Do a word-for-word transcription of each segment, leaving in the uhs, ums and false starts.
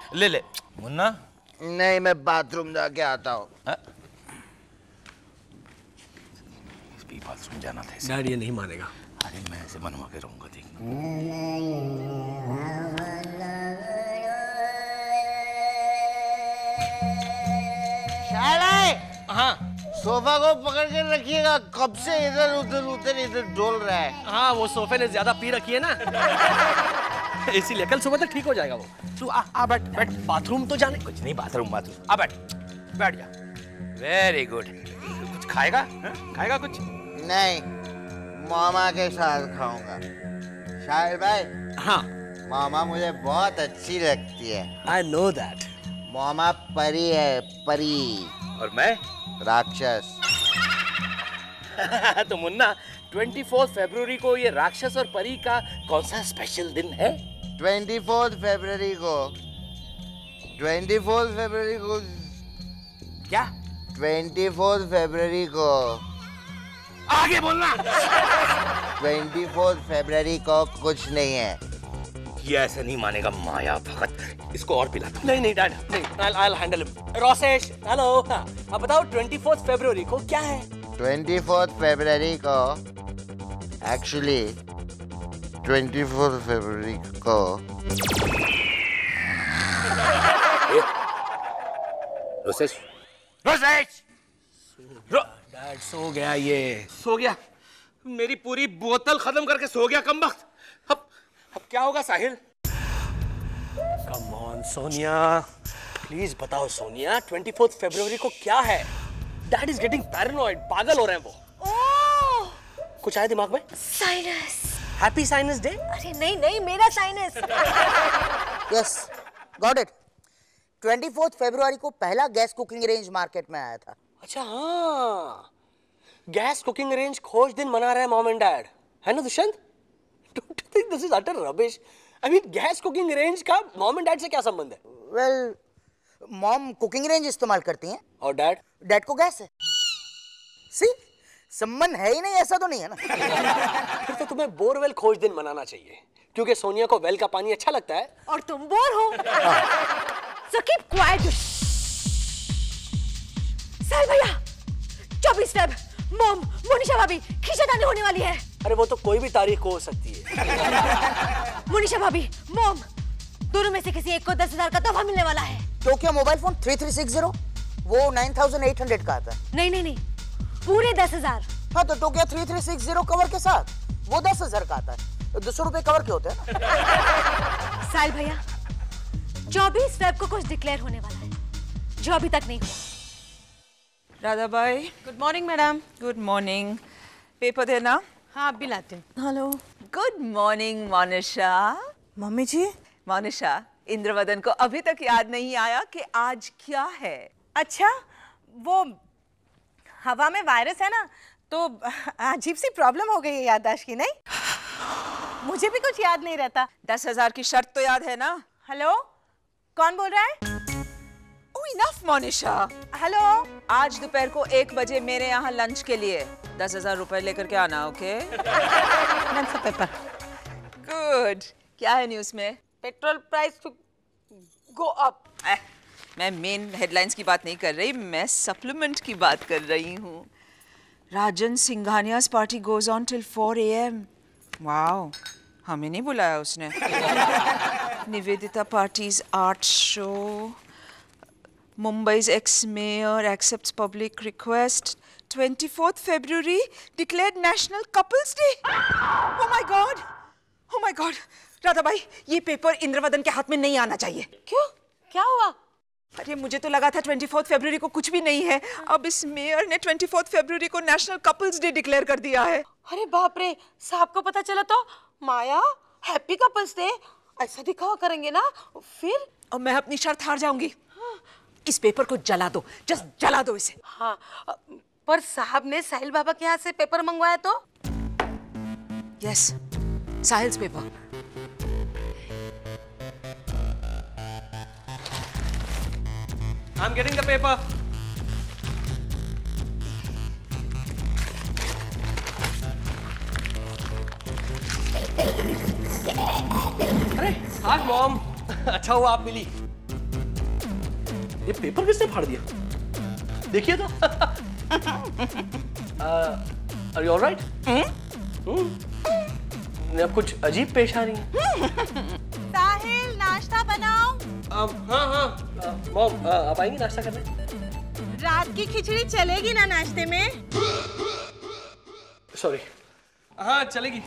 ले ले मुन्ना। नहीं, मैं बाथरूम जाके आता हूँ। भी बाथरूम जाना था इसे। डैड ये नहीं मानेगा। अरे मैं ऐसे मनवा के रहूंगा देख। हाँ, सोफा को पकड़ के रखिएगा, कब से इधर उधर उधर इधर डोल रहा है। हाँ, वो सोफे ने ज्यादा पी रखी है ना। इसीलिए कल सुबह तक ठीक हो जाएगा वो। तू आ आ बैठ बैठ। बाथरूम तो जाने। कुछ नहीं, बाथरूम बाथरूम आ बैठ बैठ जा। Very good. कुछ खाएगा? हा? खाएगा कुछ? नहीं, मामा के साथ खाऊंगा। शाहिद भाई। हाँ, मामा मुझे बहुत अच्छी लगती है। I know that. मामा परी है, परी। और मैं राक्षस। तो मुन्ना चौबीस फरवरी को ये राक्षस और परी का कौन सा स्पेशल दिन है? चौबीस फरवरी को चौबीस फरवरी को क्या? चौबीस फरवरी को आगे बोलना। चौबीस फरवरी को कुछ नहीं है। ये ऐसे नहीं मानेगा माया भगत। इसको और पिला दो। नहीं नहीं डैड, नहीं, I'll I'll handle him। Rosesh, hello. अब बताओ चौबीस फरवरी को क्या है? चौबीस फरवरी को एक्चुअली चौबीस फरवरी को रोसेश रोसेश रो डैड सो गया ये। सो गया? मेरी पूरी बोतल खत्म करके सो गया कमबख्त। अब अब क्या होगा Sahil? Come on Sonia, please बताओ सोनिया, चौबीस फरवरी को क्या है? डैड इज गेटिंग पैरानॉइड, पागल हो रहे हैं वो। ओह, कुछ आया दिमाग में? साइनस। Happy sinus day. अरे नहीं नहीं, मेरा साइनस। Yes, got it. चौबीस फरवरी को पहला गैस कुकिंग रेंज मार्केट में आया था। अच्छा हाँ, गैस कुकिंग रेंज खोज दिन मना रहे हैं मॉम एंड डैड, है ना Dushyant? Don't you think this is utter rubbish? I mean, gas cooking range का मॉम एंड डैड से क्या संबंध है? वेल, मॉम कुकिंग रेंज इस्तेमाल करती हैं और डैड? डैड को गैस है। सी, संबंध है ही नहीं, ऐसा तो नहीं है ना। फिर तो तुम्हें बोरवेल खोज दिन मनाना चाहिए, क्योंकि सोनिया को वेल का पानी अच्छा लगता है और तुम बोर हो। So keep quiet. साहिल भैया, चौबीस फेब, मॉम, मोनिशा भाभी, खींचातानी होने वाली है। अरे वो तो कोई भी तारीख को हो सकती है। मोनिशा भाभी, मॉम, दोनों में से किसी एक को दस हजार का तोहफा मिलने वाला है। Tokyo mobile phone three three six zero, वो नाइन थाउजेंड एट हंड्रेड का आता है। नहीं नहीं नहीं, पूरे दस हजार। हाँ, तो Tokyo three three six zero cover के साथ वो दस हजार का आता है। दो सौ रुपए कवर के होते हैं ना। साहिल भैया, चौबीस फेब को कुछ डिक्लेयर होने वाला है जो अभी तक नहीं हुआ। Radha bai. Good morning madam. Good morning. Paper देना। हाँ, आप भी लाते हैं। Hello. Good morning Monisha. Mummy ji. Monisha, Indravadan को अभी तक याद नहीं आया कि आज क्या है? अच्छा, वो हवा में वायरस है ना, तो अजीब सी प्रॉब्लम हो गई है याददाश्त की। नहीं, मुझे भी कुछ याद नहीं रहता। दस हजार की शर्त तो याद है ना? हेलो, कौन बोल रहा है? इनफ मोनिशा। हेलो, आज दोपहर को एक बजे मेरे यहाँ लंच के लिए दस हजार रुपए लेकर के आना, ओके? पेपर। गुड। क्या है न्यूज़ में? Petrol price go up. मैं मेन हेडलाइंस की बात नहीं कर रही, मैं सप्लीमेंट की बात कर रही हूँ। Rajan Singhania's party goes on till four A M. Wow, हमें नहीं बुलाया उसने। Nivedita parties art show. Mumbai's ex-mayor accepts public request. twenty-fourth February declared National Couples Day. Oh my God! Oh my God! Radha भाई, ये पेपर इंद्रवदन के हाथ में नहीं आना चाहिए। क्यों? क्या हुआ? अरे मुझे तो लगा था चौबीस फरवरी को कुछ भी नहीं है। अब इस मेयर ने चौबीस फरवरी को नेशनल कपल्स डे डिक्लेयर कर दिया है। अरे बाप रे, साहब को पता चला तो? माया, हैप्पी कपल्स डे ऐसा दिखावा करेंगे ना फिर? और मैं अपनी शर्त हार जाऊंगी। इस पेपर को जला दो, जस्ट जला दो इसे। हाँ, पर साहब ने साहिल बाबा के यहाँ से पेपर मंगवाया तो? Yes, Sahil's paper. I'm getting the paper. अरे हाँ मॉम, अच्छा हुआ आप मिली। ये पेपर किसने फाड़ दिया? देखिए तो। Are you alright? अब कुछ अजीब पेश आ रही है। साहिल नाश्ता बनाओ। हाँ हाँ मॉम, आप आएंगी नाश्ता करने? रात की खिचड़ी चलेगी ना नाश्ते में? सॉरी। हाँ चलेगी।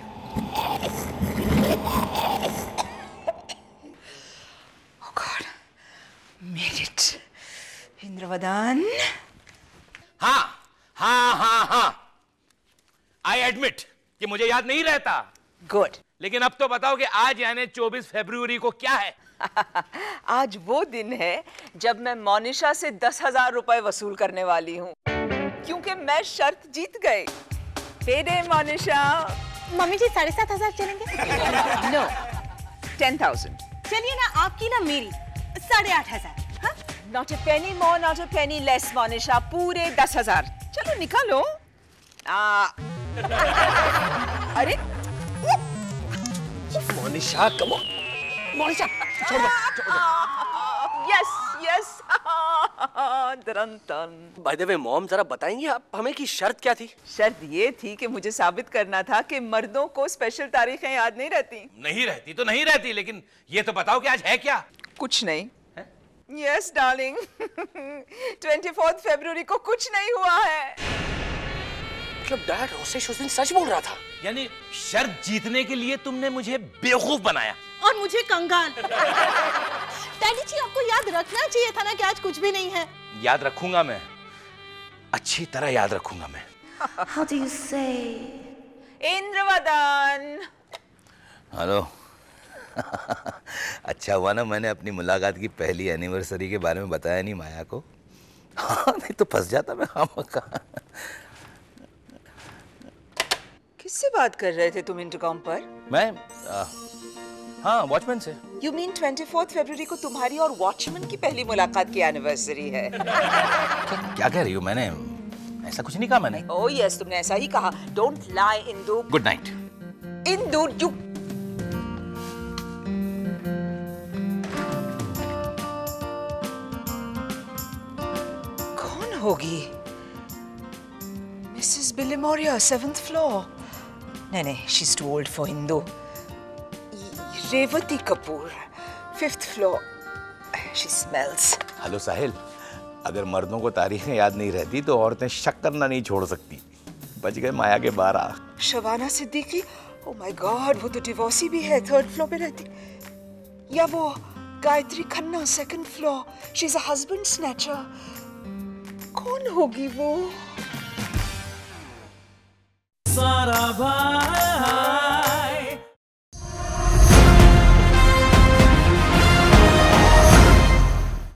Oh God, made it. Indravadan. हाँ हाँ हाँ हाँ आई एडमिट कि मुझे याद नहीं रहता। गुड। लेकिन अब तो बताओ कि आज यानी चौबीस फरवरी को क्या है? आज वो दिन है जब मैं मोनिशा से दस हजार रुपए वसूल करने वाली हूँ, क्योंकि मैं शर्त जीत गई। पेडे मोनिशा। मम्मी जी साढ़े सात हजार चलेंगे? No, ten thousand. चलिए ना, आपकी ना मेरी साढ़े आठ हजार। Not a penny more, not a penny less Monisha, पूरे दस हजार। चलो निकालो। आ, अरे मोनिशा कम ऑन। मोनिशा छोड़ दो, छोड़ दो। Yes yes. दरंतन। बाय द वे मॉम, जरा बताएंगी आप हमें कि शर्त क्या थी? शर्त ये थी कि मुझे साबित करना था कि मर्दों को स्पेशल तारीखें याद नहीं रहती। नहीं रहती तो नहीं रहती, लेकिन ये तो बताओ कि आज है क्या? कुछ नहीं। यस डार्लिंग, ट्वेंटी फोर्थ फरवरी को कुछ नहीं हुआ है। मतलब डैड रोसेश उस दिन सच बोल रहा था? यानी शर्त जीतने के लिए तुमने मुझे बेवकूफ बनाया और मुझे कंगाल। डैडी जी आपको याद रखना चाहिए था ना कि आज कुछ भी नहीं है। याद रखूंगा मैं, अच्छी तरह याद रखूंगा मैं। How do you say? Indravadan. Hello. अच्छा हुआ ना मैंने अपनी मुलाकात की पहली एनिवर्सरी के बारे में बताया नहीं माया को। हाँ नहीं तो फंस जाता मैं। हाँ मक्का। किससे बात कर रहे थे तुम इंटरकॉम पर? मैं आ, हाँ वॉचमैन से। यू मीन ट्वेंटी फोर्थ फरवरी को तुम्हारी और वॉचमैन की पहली मुलाकात की एनिवर्सरी है? क्या, क्या कह रही हो? मैंने ऐसा कुछ नहीं कहा मैंने। ओह यस, तुमने ऐसा ही कहा। Don't lie Indu. Good night. Indu you. कौन होगी? Mrs Bilimoria, seventh floor. नहीं नहीं, she is too old for Indu. Revati Kapoor, fifth floor. She smells. Hello Sahil, अगर मर्दों को तारीखें याद नहीं रहती तो औरतें शक करना नहीं छोड़ सकती। बच गए माया के बारह। Shabana Siddiqui, oh my God, वो तो डिवोर्सी भी है, थर्ड फ्लोर पे रहती। या वो Gayatri Khanna, second floor, she is a husband snatcher. कौन होगी वो?